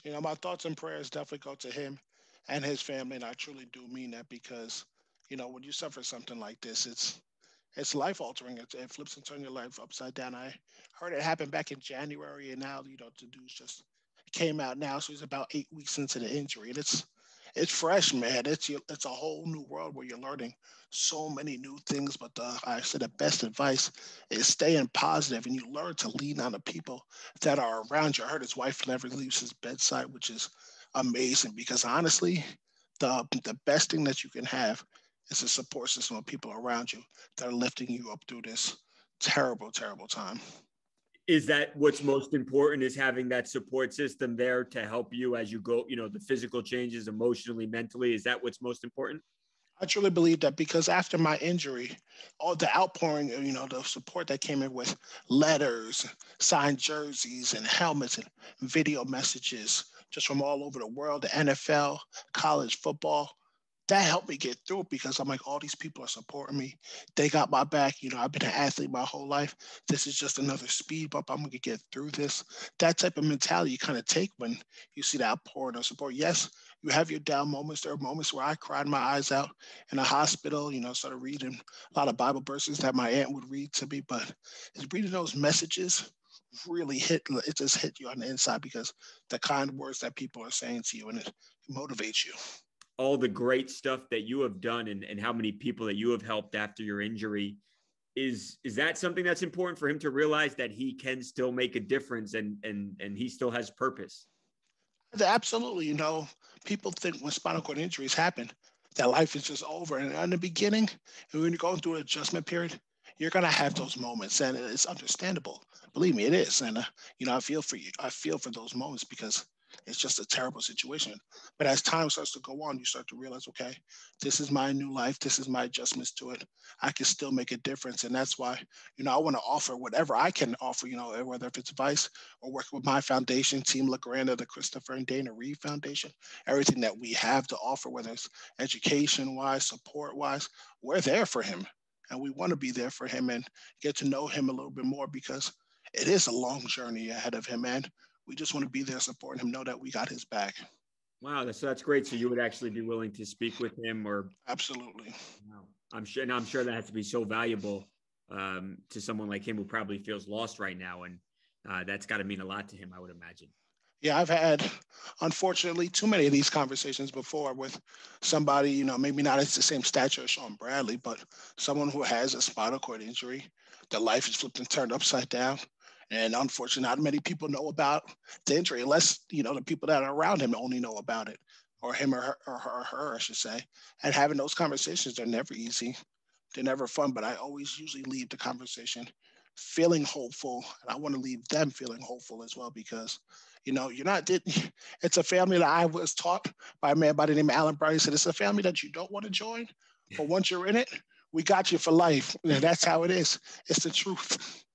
My thoughts and prayers definitely go to him and his family, and I truly do mean that because, when you suffer something like this, it's life altering. It flips and turns your life upside down. I heard it happen back in January, and now the dude's just came out now, so he's about 8 weeks into the injury, and it's fresh, man. It's a whole new world where you're learning so many new things. But I said the best advice is staying positive, and you learn to lean on the people that are around you. I heard his wife never leaves his bedside, which is amazing because honestly, the best thing that you can have is a support system of people around you that are lifting you up through this terrible, terrible time. Is that what's most important, is having that support system there to help you as you go, the physical changes emotionally, mentally? Is that what's most important? I truly believe that because after my injury, all the outpouring, the support that came in with letters, signed jerseys, and helmets and video messages just from all over the world, the NFL, college football, that helped me get through it because I'm like, all these people are supporting me. They got my back. I've been an athlete my whole life. This is just another speed bump. I'm going to get through this. That type of mentality you kind of take when you see that outpouring of support. Yes, you have your down moments. There are moments where I cried my eyes out in a hospital, started reading a lot of Bible verses that my aunt would read to me. But it's reading those messages really it just hit you on the inside because the kind words that people are saying to you and it motivates you. All the great stuff that you have done, and how many people that you have helped after your injury, is that something that's important for him to realize, that he can still make a difference, and he still has purpose? Absolutely. People think when spinal cord injuries happen, that life is just over. And in the beginning, and when you're going through an adjustment period, you're going to have those moments. And it's understandable. Believe me, it is. And, I feel for you. I feel for those moments because it's just a terrible situation. But as time starts to go on, you start to realize, okay, this is my new life. This is my adjustments to it. I can still make a difference. And that's why, I want to offer whatever I can offer, whether if it's advice or working with my foundation, Team LeGrand, or the Christopher and Dana Reeve Foundation, everything that we have to offer, whether it's education wise, support wise, we're there for him. And we want to be there for him and get to know him a little bit more because it is a long journey ahead of him. And we just want to be there supporting him, know that we got his back. Wow, that's great. So you would actually be willing to speak with him, or? Absolutely. Wow. I'm sure that has to be so valuable to someone like him who probably feels lost right now, and that's got to mean a lot to him, I would imagine. Yeah, I've had, unfortunately, too many of these conversations before with somebody, maybe not as the same stature as Shawn Bradley, but someone who has a spinal cord injury. Their life is flipped and turned upside down. And unfortunately, not many people know about the injury unless, the people that are around him only know about it, or him or her, I should say. And having those conversations, they're never easy. They're never fun, but I always usually leave the conversation feeling hopeful. And I want to leave them feeling hopeful as well because, you're not, it's a family that I was taught by a man by the name of Alan Brady. He said, it's a family that you don't want to join, but once you're in it, we got you for life. And that's how it is. It's the truth.